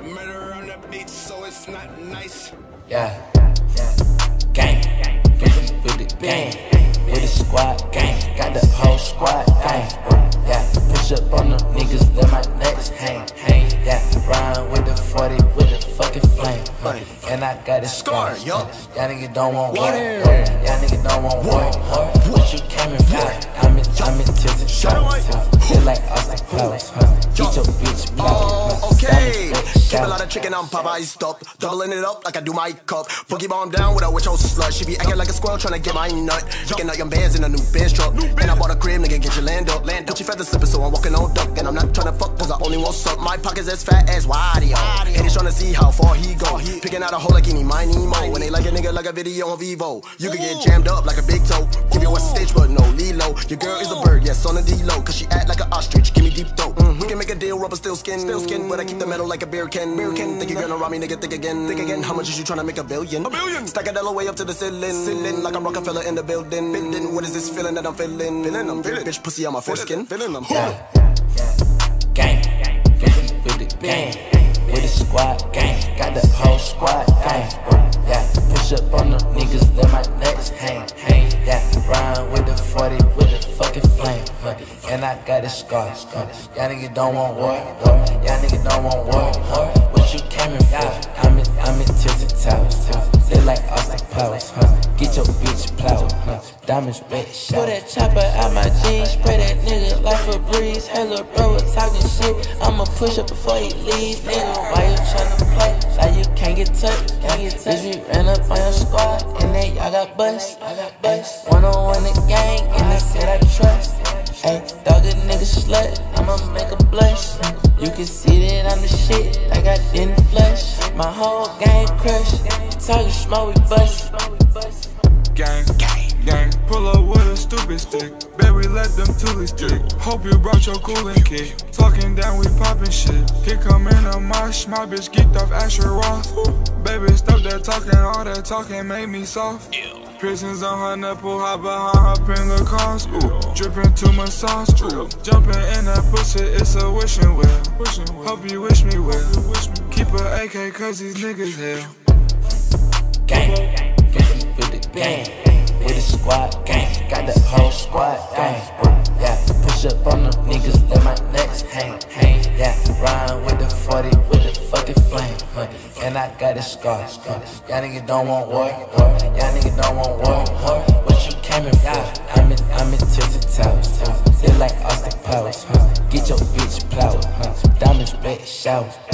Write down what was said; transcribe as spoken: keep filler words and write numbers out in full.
Murder on the beach, so it's not nice. Yeah, gang, beefy with the gang, with the squad, gang, got the whole squad, gang. Yeah, push up on them niggas, let my nuts hang, hang. Yeah, ride with the forty, with the fucking flame, and I got a scar. Y'all niggas don't want war, y'all niggas don't want war. What you came in for? I'm in, I'm in tilted, feel like Austin Powers, huh? Get your bitch blown. Okay, keep a lot of chicken on Popeye stop, doubling it up like I do my cup. Boogie bomb down with a witch old slut. She be acting like a squirrel trying to get my nut. Picking out your bands in a new Benz truck, and I bought a crib, nigga, get your land up. Put your feather slippers, so I'm walking on duck, and I'm not trying to fuck, cause I only want suck. My pockets as fat as Wadio, and he's trying to see how far he go. Picking out a hole like any mine Nemo. When they like a nigga like a video on Vivo, you can get jammed up like a big toe. Give your ass a stitch, but no Lilo. Your girl is a bird, yes, on the D-low, cause she act like an ostrich. Give me deep throat. We can make a deal, rubber still skin, still skin, but I keep the metal like a beer can. Beer can. Think you're gonna rob me, nigga? Think again, think again. How much is you trying to make a billion? A billion. Stack a dollar way up to the ceiling, ceiling like I'm Rockefeller in the building. Building. What is this feeling that I'm feeling? Feeling I'm feeling. Bitch, pussy on my foreskin. Feeling I'm feeling. Gang, beefy with the gang, with the squad, gang, got the whole squad, gang. Yeah, push up on them niggas, let my nuts hang, hang. Yeah, ride with the forty, with the fucking flame, and I got a scar. Y'all niggas don't want war, y'all niggas don't want war. What you came in for? I'm in, I'm in tilted towers, feel like Austin Powers, huh? Get your bitch plowed, huh? Diamonds red shot. Pull that chopper out my jeans, spray that nigga like a breeze. Hey lil' bro, we're talking shit, I'ma push up before he leave. Nigga, why you tryna play? Like you can't get touched, can't get touched. Bitch, we ran up on your squad, and then y'all got bust. I got bust. One on one the gang, and they said I trust. Hey, dog a nigga slut, I'ma make a blush. You can see that I'm the shit, like I didn't flush. My whole gang crushed, talking smoke, we bust. Gang, gang, gang, pull up with a stupid stick. Baby, let them toolies stick. Hope you brought your cooling kit. Talking down, we poppin' shit. Kid come in a mosh, my bitch geeked off Asher Roth. Baby, stop that talking, all that talking made me soft. Piercings on her nipple, hop behind her pin the cars. Ooh, dripping too much sauce. Ooh, jumping in that pussy, it's a wishing well. Hope you wish me well. Keep a A K cause these niggas hell. Gang, beefy with the gang, with the squad, gang, got the whole squad, gang. Yeah, push up on them niggas, let my nuts hang, hang. Yeah, ride with the forty, with the fucking flame, and I got a scar. Y'all niggas don't want war, y'all niggas don't want war. What you came in for? I'm in, I'm in tilted towers, feel like Austin Powers, huh? Get your bitch plowed, huh? Diamonds red showers.